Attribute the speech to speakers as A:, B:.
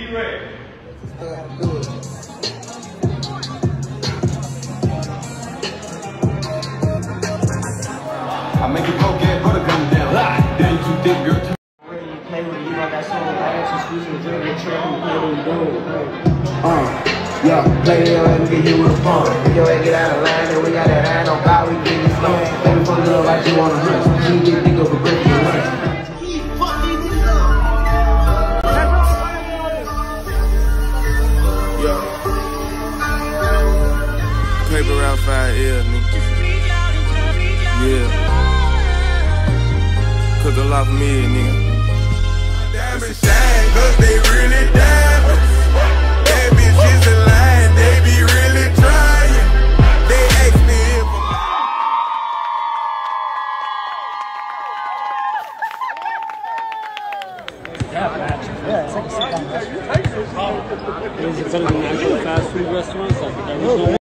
A: I make it go get butter come down. Then you too thick, girl.
B: Where you play with you, I got so much squeeze and drill and trap and play what you do. Yeah, play your ass and get hit with a phone. If your ass get out of line, then we got that iron on God, we get it slow. Baby, fuck it up like you wanna hunt. She get thick up a break for lunch.
C: Yeah. Paper route 5L, nigga. Yeah. Cook a lot for me, nigga. Diamond shine, cause they really diamond. That bitch is a line, they be really trying. They ask me if
D: Yeah, it's like a sit-down restaurant. Is it better than an actual fast food restaurant? Like,